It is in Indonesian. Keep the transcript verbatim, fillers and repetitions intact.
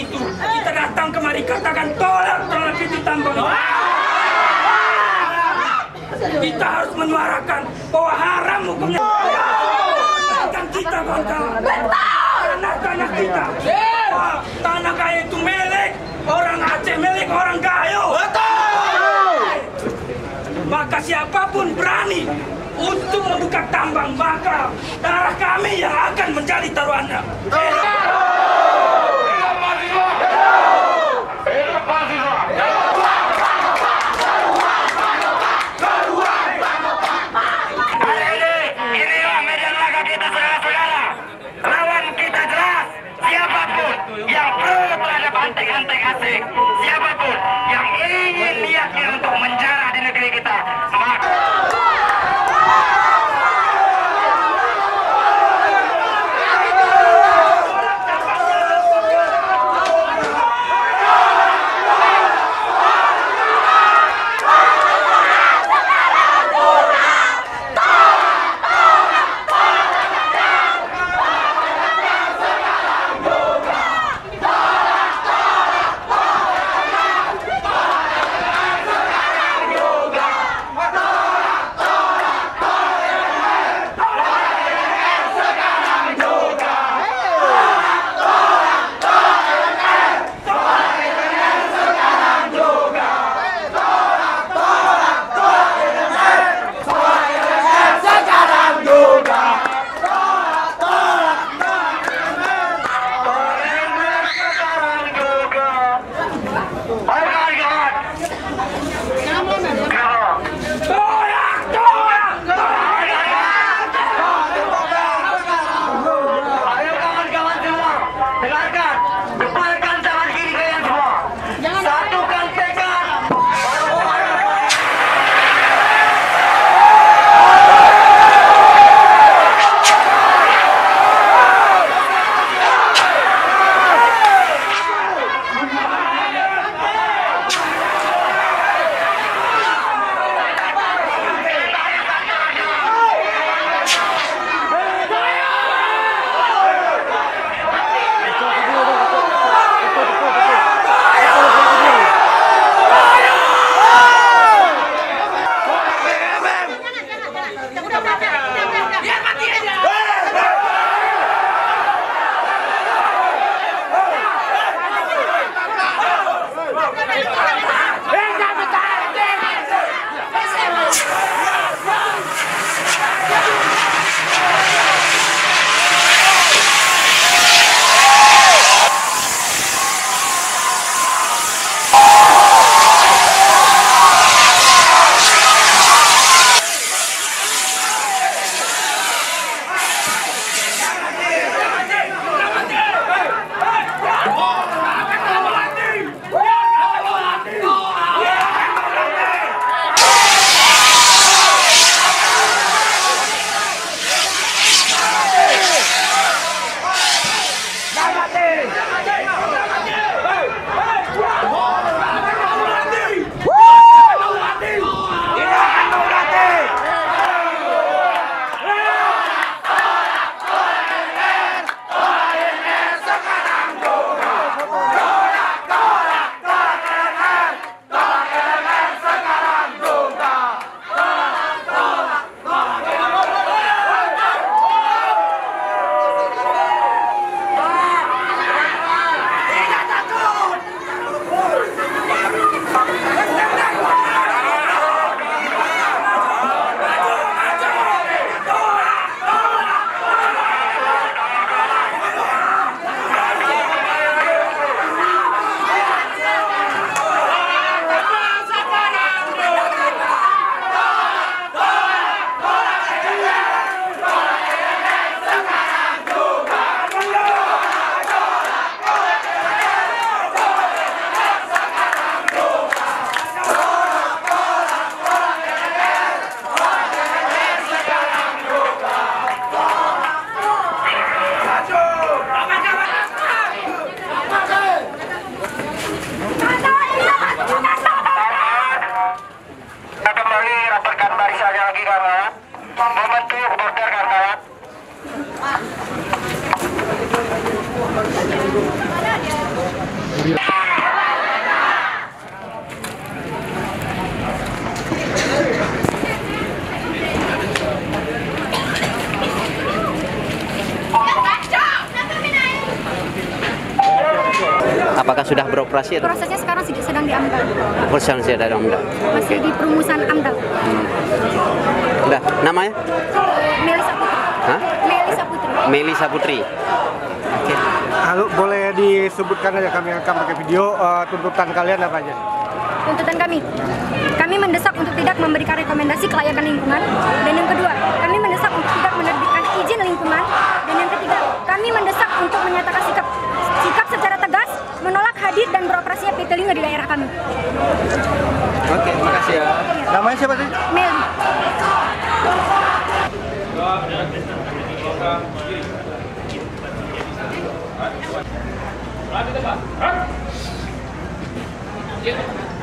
itu kita datang kemari katakan tolak tolak itu tambang. Kita harus menyuarakan bahwa haram hukumnya. Bukan kita kawan-kawan. Tanah-tanah kita. Wah, tanah Gayo itu milik orang Aceh, milik orang Gayo. Maka siapapun berani untuk membuka tambang, maka darah kami yang akan menjadi taruhannya. Antek-antek asing, siapapun yang ingin niatnya untuk menjarah di negeri kita, maka Apakah sudah beroperasi? Atau? Prosesnya sekarang sedang diambil. Prosesnya sedang diambil. Masih di perumusan AMDAL. Hmm. Udah, namanya? Melisa Putri. Hah? Melisa Putri. Melisa Putri. Oke. Halo, boleh disebutkan aja, kami akan pakai video, uh, tuntutan kalian apa aja? Tuntutan kami, kami mendesak untuk tidak memberikan rekomendasi kelayakan lingkungan. Dan yang kedua, kami mendesak untuk tidak menerbitkan izin lingkungan. Dan yang ketiga, kami mendesak untuk menyatakan sikap sikap secara tegas menolak hadir dan beroperasinya P T Lingga di daerah kami. Oke, makasih ya. Namanya siapa sih? Meli. Hah?